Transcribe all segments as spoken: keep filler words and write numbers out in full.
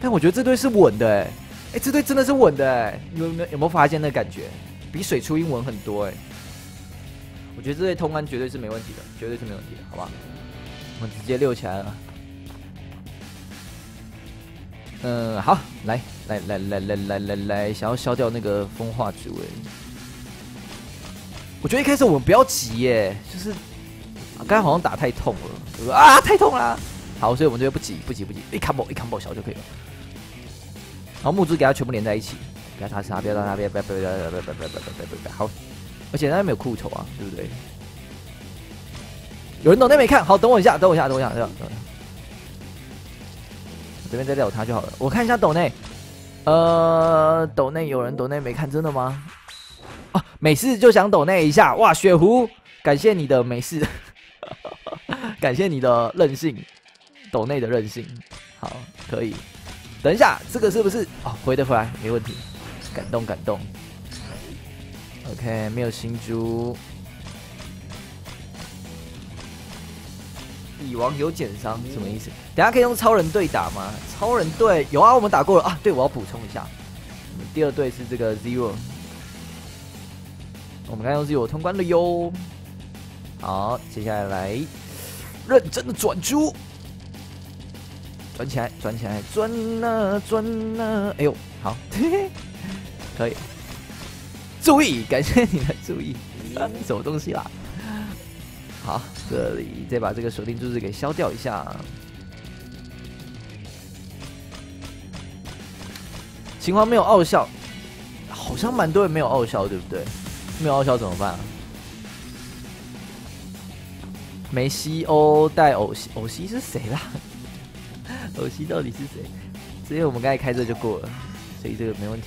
但我觉得这队是稳的哎、欸，哎、欸，这队真的是稳的哎、欸，有没有有没有发现那感觉？比水出英稳很多哎、欸。我觉得这队通关绝对是没问题的，绝对是没问题的，好吧？我们直接溜起来了。嗯，好，来来来来来来来来，想要消掉那个风化植物。我觉得一开始我们不要急耶，就是刚才好像打太痛了，啊，太痛了。好，所以我们这边不急不急不急，一 combo 一 combo 小就可以了。然后木珠给它全部连在一起，不要打它，不要打它，不要不要不要不要不要不要不要不要不要，好。而且他没有裤头啊，对不对？有人抖内没看好，等我一下，等我一下，等我一下，等我一下。我这边再撂他就好了。我看一下抖内，呃，抖内有人抖内没看，真的吗？啊，美式就想抖内一下，哇，雪狐，感谢你的美式，感谢你的韧性，抖内的韧性，好，可以。等一下，这个是不是？哦，回得回来，没问题，感动感动。OK， 没有新珠。蚁王有减伤，什么意思？等下可以用超人队打吗？超人队有啊，我们打过了啊。对，我要补充一下，我们第二队是这个 Zero， 我们刚用 Zero 通关了哟。好，接下来认真的转珠，转起来，转起来，转啊转啊！哎呦，好，可以。注意，感谢你的注意，什么东西啦？好，这里再把这个锁定柱子给消掉一下。秦皇没有傲笑，好像蛮多人没有傲笑，对不对？没有傲笑怎么办啊？梅西欧带偶西，偶西是谁啦？偶西到底是谁？之前我们刚才开这就过了，所以这个没问题。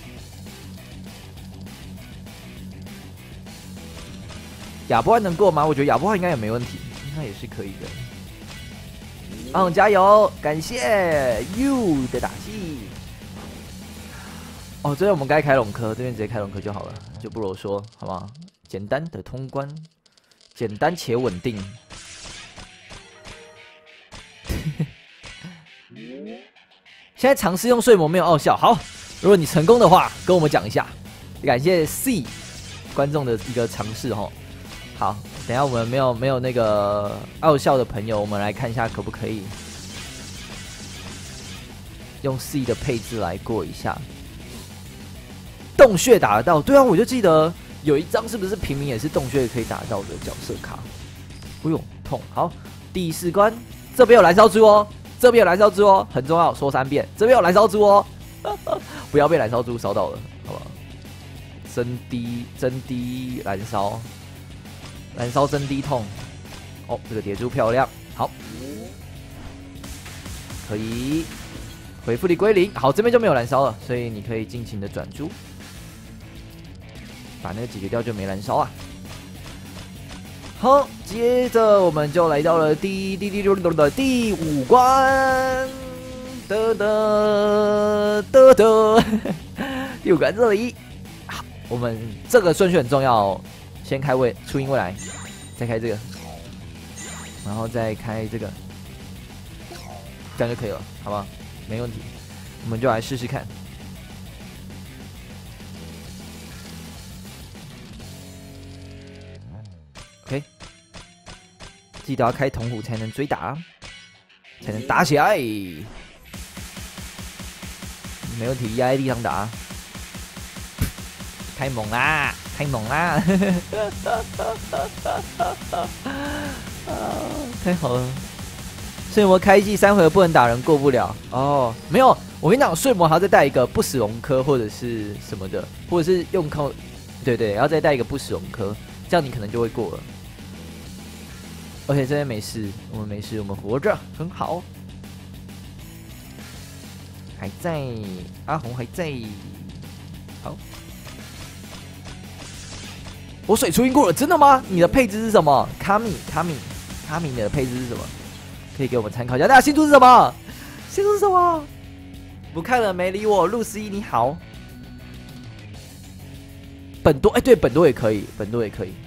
亚波汉能过吗？我觉得亚波汉应该也没问题，应该也是可以的。阿勇加油，感谢 you 的打气。哦，这边我们该开龙科，这边直接开龙科就好了，就不啰嗦，好不好？简单的通关，简单且稳定。现在尝试用睡魔没有傲笑，好，如果你成功的话，跟我们讲一下。感谢 C 观众的一个尝试哈。好，等一下我们没有没有那个傲笑的朋友，我们来看一下可不可以用 C 的配置来过一下。洞穴打得到，对啊，我就记得有一张是不是平民也是洞穴可以打得到的角色卡？不用痛。好，第四关，这边有燃烧珠哦，这边有燃烧珠哦，很重要，说三遍，这边有燃烧珠哦，不要被燃烧珠烧到了，好不好？真低真低燃烧。燃烧真低痛，哦，这个叠珠漂亮，好，可以回复力归零。好，这边就没有燃烧了，所以你可以尽情的转珠，把那个解决掉就没燃烧啊。好，接着我们就来到了第第第六的第五关，得得得得，第五关这里，好，我们这个顺序很重要哦。先开未初音未来，再开这个，然后再开这个，这样就可以了，好不好？没问题，我们就来试试看。OK， 记得要开铜虎才能追打，才能打起来。没问题，压在地上打，太猛啦！太猛啦！太好了！睡魔开季三回合不能打人，过不了哦。没有，我跟你讲，睡魔还要再带一个不死龙科或者是什么的，或者是用靠，对对，然后再带一个不死龙科，这样你可能就会过了。OK， 这边没事，我们没事，我们活着，很好。还在，阿红还在，好。我水出音过了，真的吗？你的配置是什么？卡米卡米卡米，你的配置是什么？可以给我们参考一下。大家新珠是什么？新珠是什么？不看了，没理我。露丝一你好，本多哎、欸，对，本多也可以，本多也可以。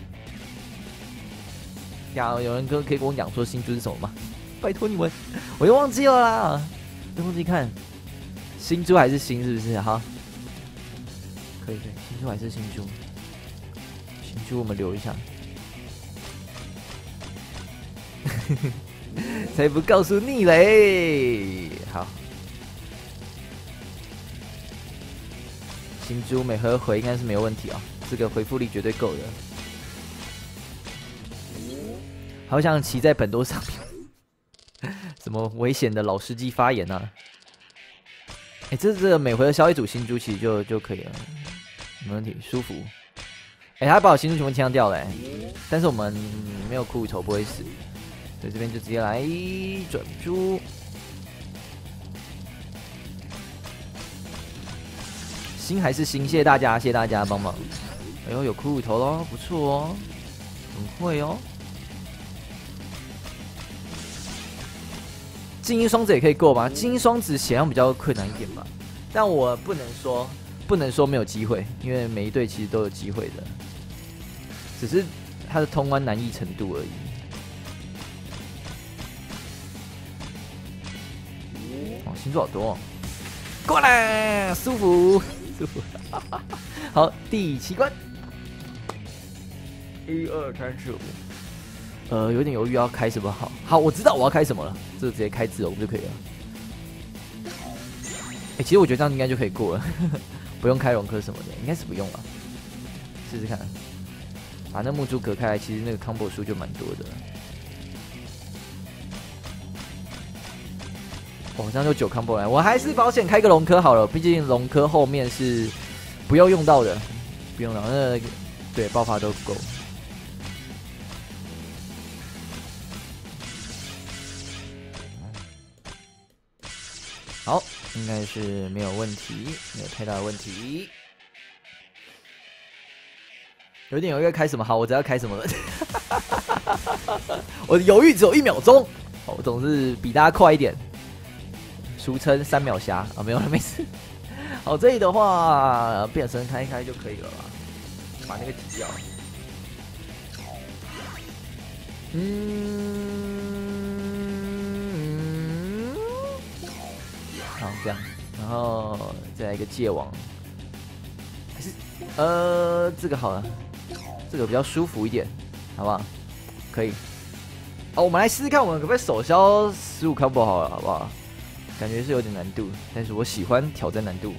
呀，有人跟可以跟我讲说新珠是什么吗？拜托你们，我又忘记了啦，又忘记看。 新猪还是新是不是？好，可以可以，新猪还是新猪，新猪我们留一下。才不告诉你嘞！好，新猪每回回应该是没有问题啊，这个回复力绝对够的。好想骑在本多上面，什么危险的老司机发言啊？哎、欸，这这个每回合消一组新猪其实就就可以了，没问题，舒服。哎、欸，他把我新猪全部枪掉了、欸，但是我们没有骷髅头不会死。所以这边就直接来转猪，新还是新，谢谢大家，谢谢大家帮忙。哎呦，有骷髅头咯，不错哦，很会哦。精英双子也可以过吗？精英双子显然比较困难一点吧，但我不能说不能说没有机会，因为每一队其实都有机会的，只是它的通关难易程度而已。星座好多、哦，过来，舒服，舒服。好，第七关，一二三四五。呃，有点犹豫要开什么好。好，我知道我要开什么了，这个直接开自龙就可以了。哎、欸，其实我觉得这样应该就可以过了，不用开龙科什么的，应该是不用了。试试看，把那木珠隔开来，其实那个 combo 数就蛮多的。哦，这样就九 combo 来，我还是保险开个龙科好了，毕竟龙科后面是不要用到的，不用到，那对爆发都够。好，应该是没有问题，没有太大的问题。有点犹豫开什么好，我知道开什么了。我的犹豫只有一秒钟，我总是比大家快一点。俗称三秒侠啊，没有了，没事。好，这里的话变身开一开就可以了啦，把那个挤掉。嗯，好，这样，然后再来一个戒网，还是呃这个好了，这个比较舒服一点，好不好？可以。好，我们来试试看，我们可不可以手消十五 combo 好了，好不好？感觉是有点难度，但是我喜欢挑战难度。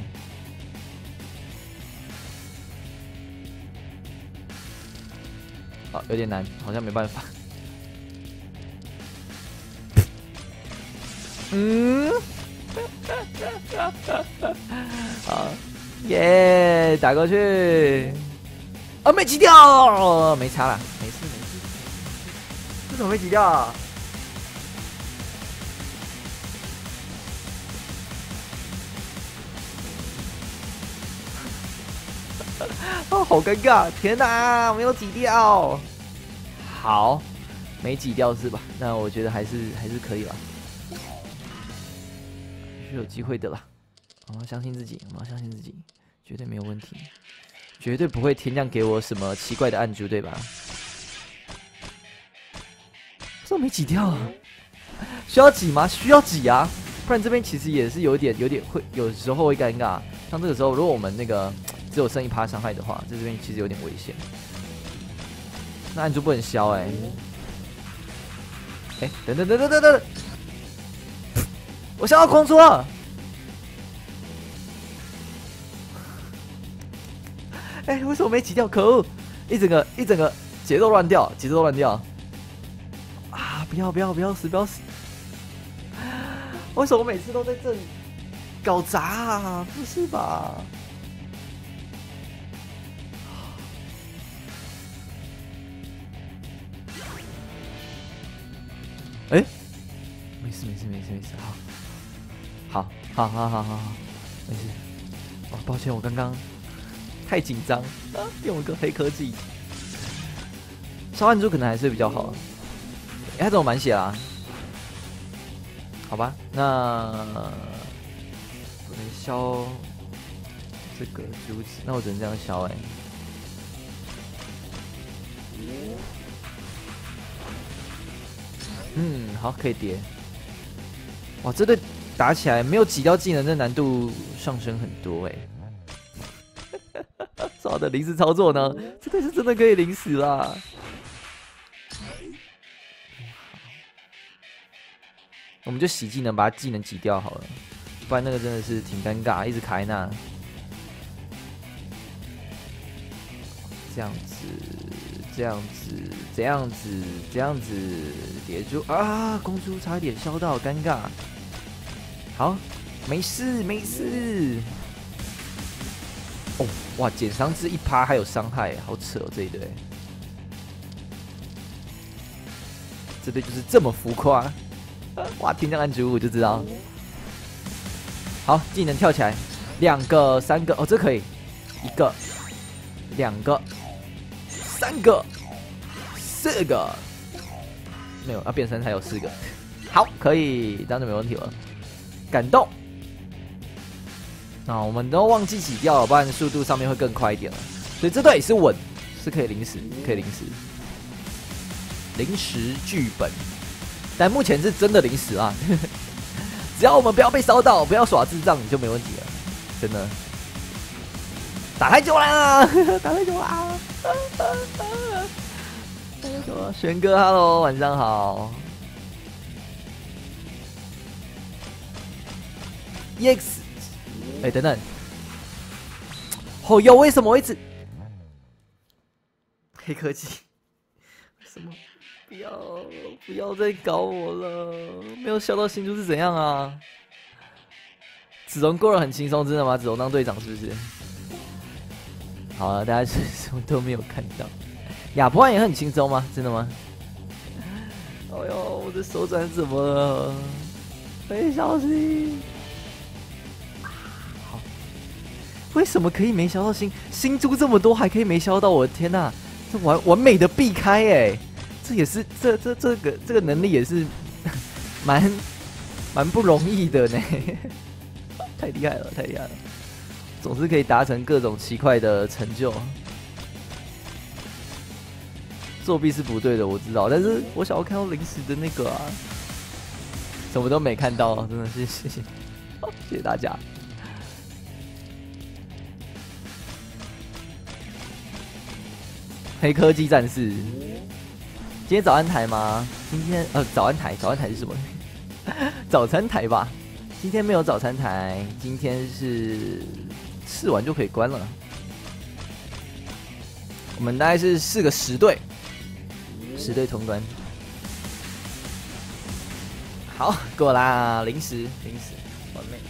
好，有点难，好像没办法。嗯，好，耶，打过去。啊，没挤掉，没差了，没事没事。为什么没挤掉啊？哦，好尴尬！天哪，没有挤掉。好，没挤掉是吧？那我觉得还是还是可以啦，是有机会的啦。我要相信自己，我要相信自己，绝对没有问题，绝对不会天降给我什么奇怪的暗珠，对吧？怎么没挤掉啊？需要挤吗？需要挤啊！不然这边其实也是有点有点会，有时候会尴尬。像这个时候，如果我们那个只有剩一趴伤害的话，在这边其实有点危险。那暗珠不能消哎、欸！哎、欸，等等等等等等，我想要狂出了！哎、欸，为什么没挤掉？可恶！一整个一整个节奏乱掉，节奏乱掉！啊！不要不要不要死不要死！为什么我每次都在这里搞砸啊？不是吧？哎、欸，没事没事没事没事，好，好，好，好，好，好，好，没事。哦，抱歉，我刚刚太紧张，啊，用了个黑科技。烧暗珠可能还是比较好。哎、欸，他怎么满血啊？好吧，那不能消这个珠子，那我只能这样消哎、欸。嗯，好，可以叠。哇，这对打起来没有挤掉技能，这难度上升很多哎、欸。糟的临时操作呢，这个是真的可以临死啦。我们就洗技能，把它技能挤掉好了，不然那个真的是挺尴尬，一直卡在那。这样子，这样子，这样子，这样子，叠住啊！公猪差点削到，尴尬。好，没事没事。哦，哇，减伤至一趴还有伤害，好扯哦这一队。这队就是这么浮夸。哇，听这样按九五就知道。好，技能跳起来，两个、三个，哦，这可以，一个、两个、三个、四个，没有，要变身才有四个。好，可以，这样就没问题了。感动。那我们都忘记洗掉了，不然速度上面会更快一点了。所以这队也是稳，是可以临时，可以临时。临时剧本。但目前是真的临时啊，只要我们不要被烧到，不要耍智障，就没问题了，真的。打太久啦，打太久啦，打太久了。玄哥 ，Hello， 晚上好。E X， 哎、欸，等等，哦哟，为什么我一直黑科技？为什么？不要不要再搞我了！没有笑到新珠是怎样啊？子龙过得很轻松，真的吗？子龙当队长是不是？好了，大家是什么都没有看到。亚伯安也很轻松吗？真的吗？哎呦，我的手转怎么了？没小心！好，为什么可以没消到新新珠这么多，还可以没消到？我的天哪、啊，这完完美的避开哎、欸！这也是这这这个这个能力也是蛮蛮不容易的呢，太厉害了，太厉害了！总是可以达成各种奇怪的成就。作弊是不对的，我知道，但是我想要看到临时的那个啊，什么都没看到，真的是谢谢，谢谢大家。黑科技战士。今天早安台吗？今天呃早安台，早安台是什么？早餐台吧。今天没有早餐台，今天是试完就可以关了。我们大概是四个十队，十队通关。好，过啦，零食零食，完美。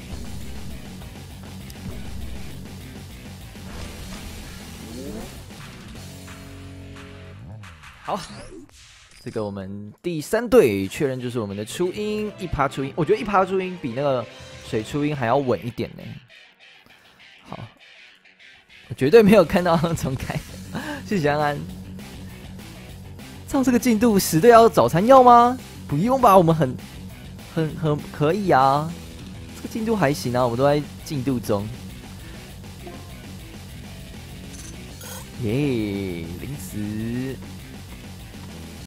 好。这个我们第三队确认就是我们的初音一趴初音，我觉得一趴初音比那个水初音还要稳一点呢。好，我绝对没有看到重开，谢谢安安。照这个进度，十队要早餐要吗？不用吧，我们很很很可以啊，这个进度还行啊，我们都在进度中。耶，零食。